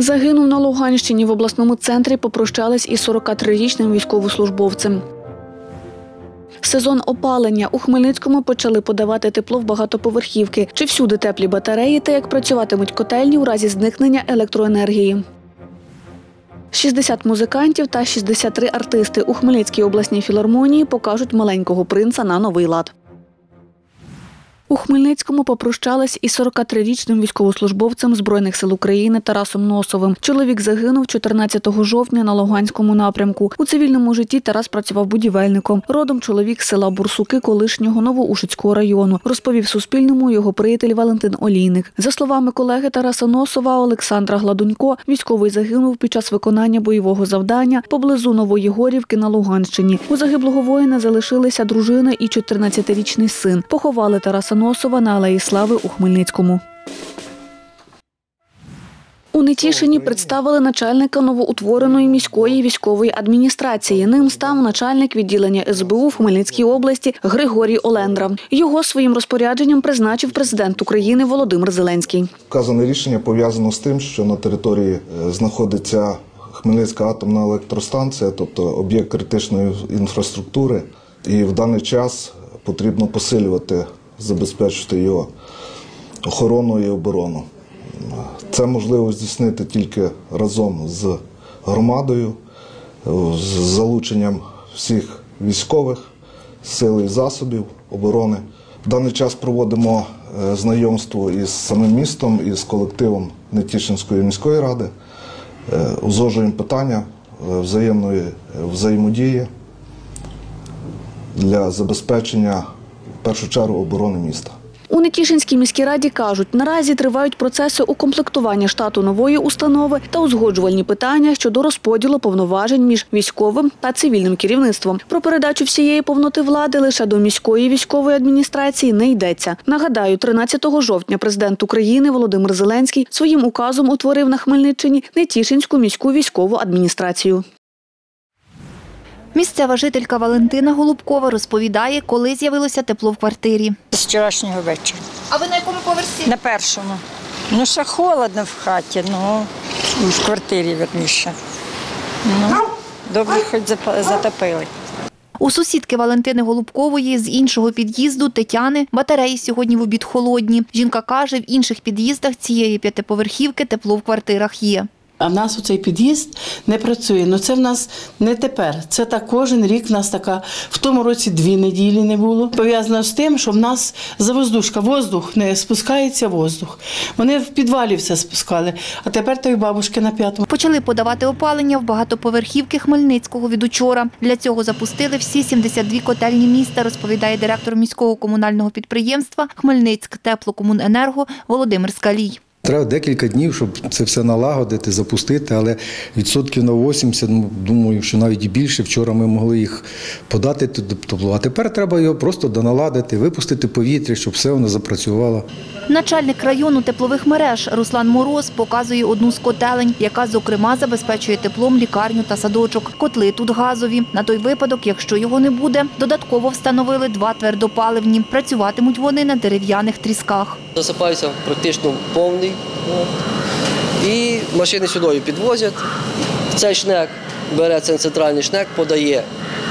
Загинув на Луганщині. В обласному центрі попрощались із 43-річним військовослужбовцем. Сезон опалення. У Хмельницькому почали подавати тепло в багатоповерхівки. Чи всюди теплі батареї та як працюватимуть котельні у разі зникнення електроенергії. 60 музикантів та 63 артисти у Хмельницькій обласній філармонії покажуть «Маленького принца» на новий лад. У Хмельницькому попрощались із 43-річним військовослужбовцем Збройних сил України Тарасом Носовим. Чоловік загинув 14 жовтня на Луганському напрямку. У цивільному житті Тарас працював будівельником. Родом чоловік з села Бурсуки колишнього Новоушицького району, розповів Суспільному його приятель Валентин Олійник. За словами колеги Тараса Носова Олександра Гладунько, військовий загинув під час виконання бойового завдання поблизу Новоєгорівки на Луганщині. У загиблого воїна залишилися дружина і 14-річний син. Поховали Тараса Носова на Алеї Слави у Хмельницькому. У Нетішині представили начальника новоутвореної міської військової адміністрації. Ним став начальник відділення СБУ в Хмельницькій області Григорій Олендра. Його своїм розпорядженням призначив президент України Володимир Зеленський. Вказане рішення пов'язано з тим, що на території знаходиться Хмельницька атомна електростанція, тобто об'єкт критичної інфраструктури. І в даний час потрібно посилювати, забезпечити його охорону і оборону. Це можливо здійснити тільки разом з громадою, з залученням всіх військових сил і засобів оборони. В даний час проводимо знайомство із самим містом, із колективом Нетішинської міської ради, узгоджуємо питання взаємної взаємодії для забезпечення, в першу чергу, оборони міста. У Нетішинській міській раді кажуть, наразі тривають процеси укомплектування штату нової установи та узгоджувальні питання щодо розподілу повноважень між військовим та цивільним керівництвом. Про передачу всієї повноти влади лише до міської військової адміністрації не йдеться. Нагадаю, 13 жовтня президент України Володимир Зеленський своїм указом утворив на Хмельниччині Нетішинську міську військову адміністрацію. Місцева жителька Валентина Голубкова розповідає, коли з'явилося тепло в квартирі. З вчорашнього вечора. А ви на якому поверсі? На першому. Ну, ще холодно в хаті, ну, в квартирі, вірніше. Ну, добре, хоч затопили. У сусідки Валентини Голубкової з іншого під'їзду Тетяни батареї сьогодні в обід холодні. Жінка каже, в інших під'їздах цієї п'ятиповерхівки тепло в квартирах є. А в нас оцей під'їзд не працює. Ну це в нас не тепер. Це так кожен рік в нас така. В тому році 2 неділі не було. Пов'язано з тим, що в нас завоздушка, воздух, не спускається воздух. Вони в підвалі все спускали, а тепер то й бабушки на 5-му. Почали подавати опалення в багатоповерхівки Хмельницького від учора. Для цього запустили всі 72 котельні міста, розповідає директор міського комунального підприємства «Хмельницьктеплокомуненерго» Володимир Скалій. Треба декілька днів, щоб це все налагодити, запустити, але відсотків на 80, думаю, що навіть і більше. Вчора ми могли їх подати тепло. А тепер треба його просто доналадити, випустити повітря, щоб все воно запрацювало. Начальник району теплових мереж Руслан Мороз показує одну з котелень, яка, зокрема, забезпечує теплом лікарню та садочок. Котли тут газові. На той випадок, якщо його не буде, додатково встановили 2 твердопаливні. Працюватимуть вони на дерев'яних трісках. Засипаються практично повний. І машини сюди підвозять. Цей шнек бере центральний шнек, подає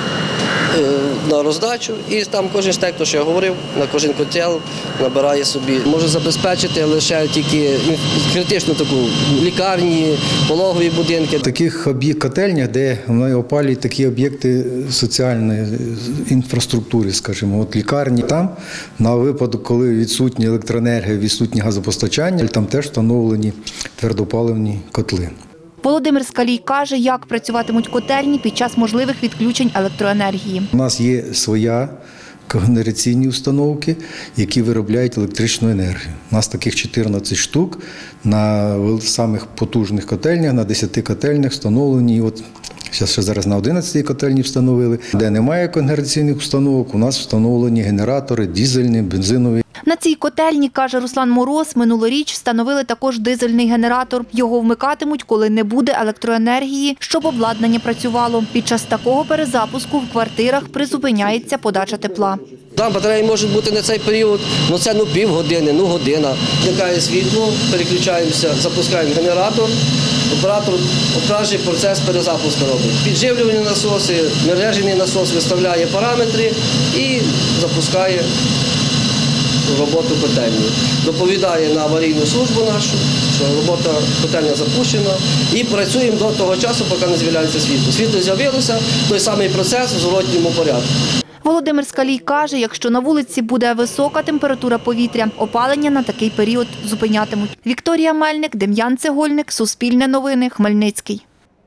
на роздачу, і там кожен шнек, то що я говорив, на кожен котел набирає собі. Може забезпечити лише тільки критичну таку лікарні, пологові будинки. В таких котельнях, де вони опалюють такі об'єкти соціальної інфраструктури, скажімо, от лікарні, там на випадок, коли відсутня електроенергія, відсутнє газопостачання, там теж встановлені твердопаливні котли. Володимир Скалій каже, як працюватимуть котельні під час можливих відключень електроенергії. У нас є своя когенераційні установки, які виробляють електричну енергію. У нас таких 14 штук на самих потужних котельнях, на 10 котельнях встановлені. От зараз на 11 котельні встановили. Де немає когенераційних установок, у нас встановлені генератори, дизельні, бензинові. На цій котельні, каже Руслан Мороз, минулоріч встановили також дизельний генератор. Його вмикатимуть, коли не буде електроенергії, щоб обладнання працювало. Під час такого перезапуску в квартирах призупиняється подача тепла. Там батареї можуть бути на цей період, це півгодини, година. Вмикає світло, переключаємося, запускаємо генератор оператор процес перезапуску робить. Підживлювальні насоси, мережний насос виставляє параметри і запускає роботу котельні. Доповідає на аварійну службу нашу, що робота котельня запущена, і працюємо до того часу, поки не з'являється світло. Світло з'явилося, той самий процес в зворотньому порядку. Володимир Скалій каже, якщо на вулиці буде висока температура повітря, опалення на такий період зупинятимуть. Вікторія Мельник, Дем'ян Цегольник, Суспільне новини, Хмельницький.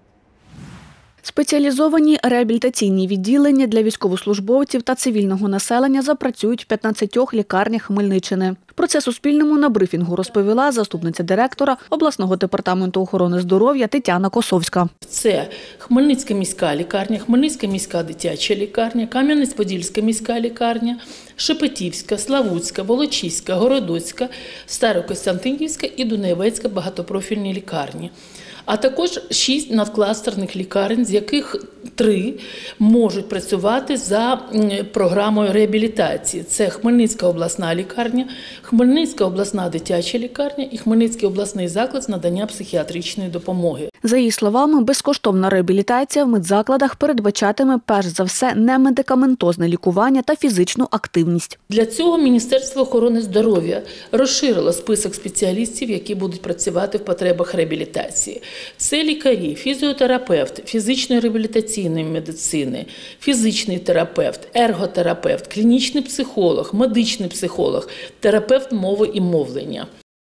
Спеціалізовані реабілітаційні відділення для військовослужбовців та цивільного населення запрацюють в 15 лікарнях Хмельниччини. Про це Суспільному на брифінгу розповіла заступниця директора обласного департаменту охорони здоров'я Тетяна Косовська. Це Хмельницька міська лікарня, Хмельницька міська дитяча лікарня, Кам'янець-Подільська міська лікарня, Шепетівська, Славутська, Волочиська, Городоцька, Старокостянтинівська і Дунаєвецька багатопрофільні лікарні. А також 6 надкластерних лікарень, з яких 3 можуть працювати за програмою реабілітації. Це Хмельницька обласна лікарня, Хмельницька обласна дитяча лікарня і Хмельницький обласний заклад з надання психіатричної допомоги. За її словами, безкоштовна реабілітація в медзакладах передбачатиме перш за все немедикаментозне лікування та фізичну активність. Для цього Міністерство охорони здоров'я розширило список спеціалістів, які будуть працювати в потребах реабілітації. Це лікарі, фізіотерапевт, фізичної реабілітаційної медицини, фізичний терапевт, ерготерапевт, клінічний психолог, медичний психолог, терапевт мови і мовлення.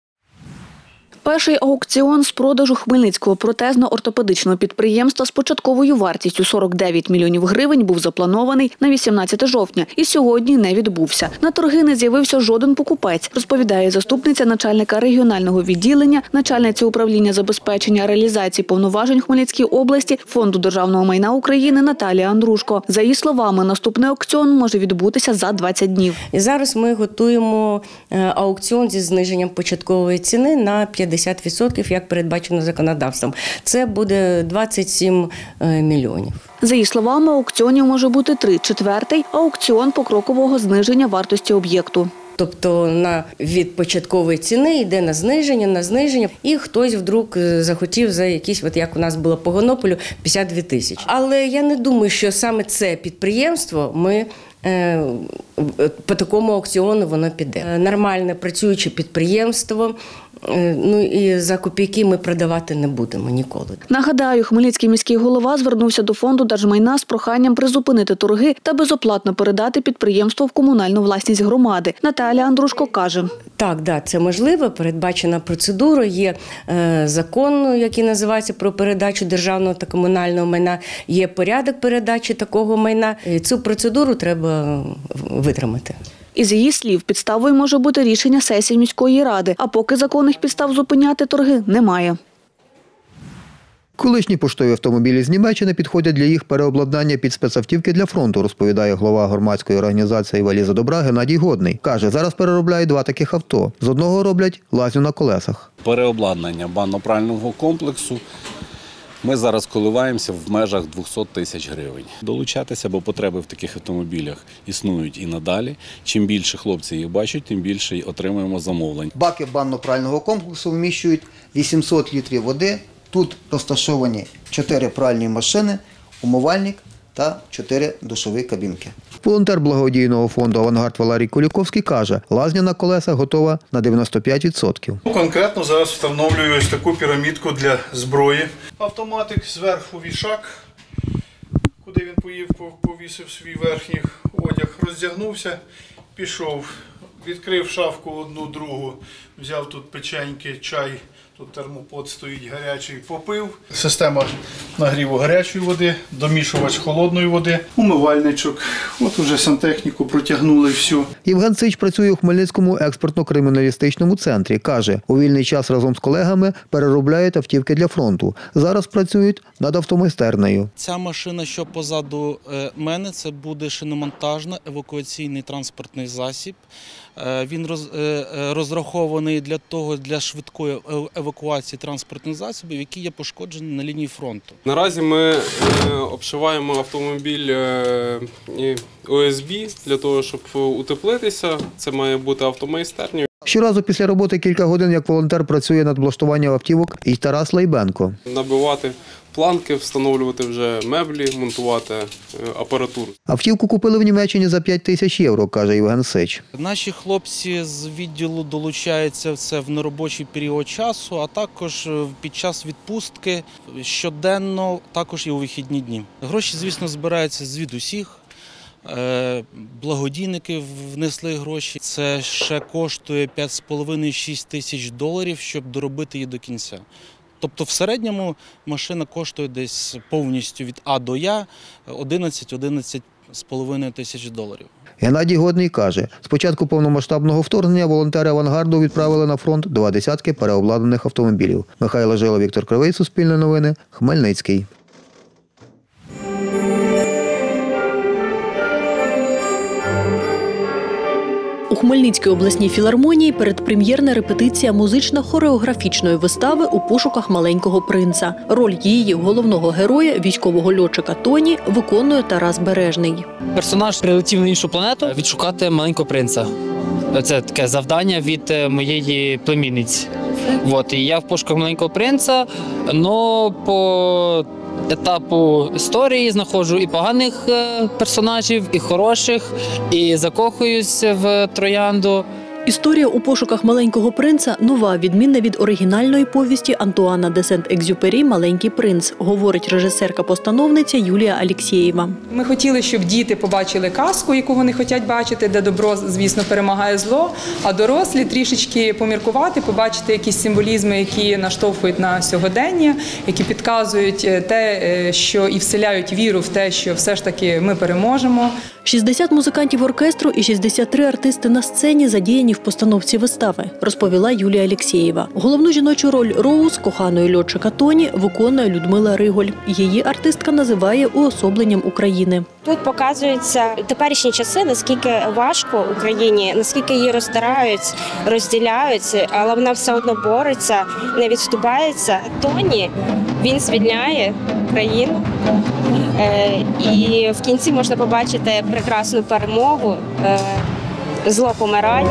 Перший аукціон з продажу Хмельницького протезно-ортопедичного підприємства з початковою вартістю 49 мільйонів гривень був запланований на 18 жовтня і сьогодні не відбувся. На торги не з'явився жоден покупець, розповідає заступниця начальника регіонального відділення, начальниця управління забезпечення реалізації повноважень Хмельницькій області Фонду державного майна України Наталія Андрушко. За її словами, наступний аукціон може відбутися за 20 днів. І зараз ми готуємо аукціон зі зниженням початкової ціни на 50%, як передбачено законодавством. Це буде 27 мільйонів. За її словами, аукціонів може бути 3. Четвертий – аукціон покрокового зниження вартості об'єкту. Тобто від початкової ціни йде на зниження, і хтось вдруг захотів за якісь, от як у нас було по Гонополю, 52 тисячі. Але я не думаю, що саме це підприємство по такому аукціону воно піде. Нормальне працююче підприємство, і за копійки ми продавати не будемо ніколи. Нагадаю, Хмельницький міський голова звернувся до Фонду держмайна з проханням призупинити торги та безоплатно передати підприємство в комунальну власність громади. Наталія Андрушко каже. Так, це можливо, передбачена процедура, є закон, який називається про передачу державного та комунального майна, є порядок передачі такого майна. Цю процедуру треба витримати. Із її слів, підставою може бути рішення сесії міської ради, а поки законних підстав зупиняти торги немає. Колишні поштові автомобілі з Німеччини підходять для їх переобладнання під спецавтівки для фронту, розповідає голова громадської організації «Валіза добра» Геннадій Годний. Каже, зараз переробляють 2 таких авто. З одного роблять лазню на колесах. Переобладнання банно-прального комплексу ми зараз коливаємося в межах 200 тисяч гривень. Долучатися, бо потреби в таких автомобілях існують і надалі. Чим більше хлопці їх бачать, тим більше отримуємо замовлень. Баки банно-прального комплексу вміщують 800 літрів води. Тут розташовані 4 пральні машини, умивальник та 4 душові кабінки. Волонтер благодійного фонду «Авангард» Валерій Куліковський каже, лазня на колесах готова на 95%. Конкретно зараз встановлюю ось таку пірамідку для зброї. Автоматик зверху вішак, куди він повісив свій верхній одяг, роздягнувся, пішов, відкрив шафку одну, другу, взяв тут печеньки, чай. Тут термопод стоїть гарячий, попив. Система нагріву гарячої води, домішувач холодної води, умивальничок. От уже сантехніку протягнули всю. Євген Сич працює у Хмельницькому експертно-криміналістичному центрі. Каже, у вільний час разом з колегами переробляють автівки для фронту. Зараз працюють над автомайстернею. Ця машина, що позаду мене, це буде шиномонтажний евакуаційний транспортний засіб. Він розрахований для швидкої евакуації транспортних засобів, які є пошкоджені на лінії фронту. Наразі ми обшиваємо автомобіль ОСБ для того, щоб утеплитися. Це має бути автомайстерня. Щоразу після роботи кілька годин як волонтер працює над влаштуванням автівок і Тарас Лайбенко. Набивати планки, встановлювати вже меблі, монтувати апаратуру. Автівку купили в Німеччині за 5 тисяч євро, каже Євген Сич. Наші хлопці з відділу долучаються це в неробочий період часу, а також під час відпустки щоденно, також і у вихідні дні. Гроші, звісно, збираються звідусіх. Благодійники внесли гроші. Це ще коштує 5,5-6 тисяч доларів, щоб доробити її до кінця. Тобто в середньому машина коштує десь повністю від А до Я 11-11,5 тисяч доларів. Геннадій Годний каже, з початку повномасштабного вторгнення волонтери «Авангарду» відправили на фронт 2 десятки переобладнаних автомобілів. Михайло Жило, Віктор Кривий, Суспільне новини, Хмельницький. У Хмельницькій обласній філармонії передпрем'єрна репетиція музично-хореографічної вистави «У пошуках маленького принца». Роль її головного героя, військового льотчика Тоні, виконує Тарас Бережний. Персонаж прилетів на іншу планету відшукати маленького принца. Це таке завдання від моєї племінниці. І я в пошуках маленького принца, але по етапу історії знаходжу і поганих персонажів, і хороших, і закохуюсь в троянду. Історія «У пошуках маленького принца» нова, відмінна від оригінальної повісті Антуана де Сент-Екзюпері «Маленький принц», говорить режисерка-постановниця Юлія Алєксєєва. Ми хотіли, щоб діти побачили казку, яку вони хочуть бачити, де добро, звісно, перемагає зло, а дорослі трішечки поміркувати, побачити якісь символізми, які наштовхують на сьогодення, які підказують те, що і вселяють віру в те, що все ж таки ми переможемо. 60 музикантів оркестру і 63 артисти на сцені задіяні в постановці вистави, розповіла Юлія Алєксєєва. Головну жіночу роль Роуз, коханої льотчика Тоні, виконує Людмила Риголь. Її артистка називає уособленням України. Тут показуються теперішні часи, наскільки важко Україні, наскільки її роздирають, розділяють, але вона все одно бореться, не відступається. Тоні, він звільняє країну. І в кінці можна побачити прекрасну перемогу, зло помирає.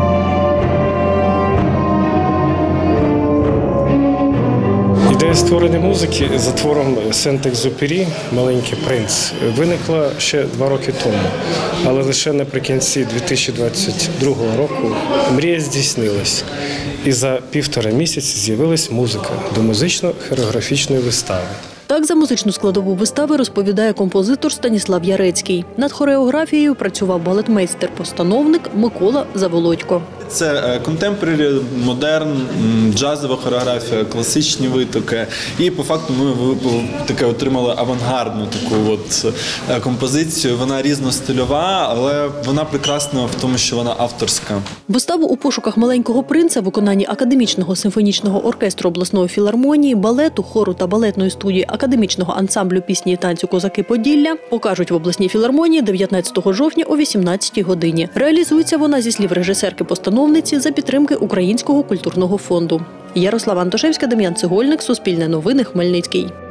Ідея створення музики за твором Сент-Екзюпері «Маленький принц» виникла ще 2 роки тому, але лише наприкінці 2022 року мрія здійснилась. І за 1,5 місяці з'явилась музика до музично-хореографічної вистави. Так за музичну складову вистави розповідає композитор Станіслав Ярецький. Над хореографією працював балетмейстер-постановник Микола Заволодько. Це контемпорарі, модерн, джазова хореографія, класичні витоки. І по факту ми таке отримали авангардну таку композицію. Вона різностильова, але вона прекрасна в тому, що вона авторська. Виставу «У пошуках маленького принца» в виконанні Академічного симфонічного оркестру обласної філармонії, балету, хору та балетної студії Академічного ансамблю пісні і танцю «Козаки Поділля» покажуть в обласній філармонії 19 жовтня о 18 годині. Реалізується вона, зі слів режисерки-постановниці, за підтримки Українського культурного фонду. Ярослава Антошевська, Дем'ян Цегольник, Суспільне новини, Хмельницький.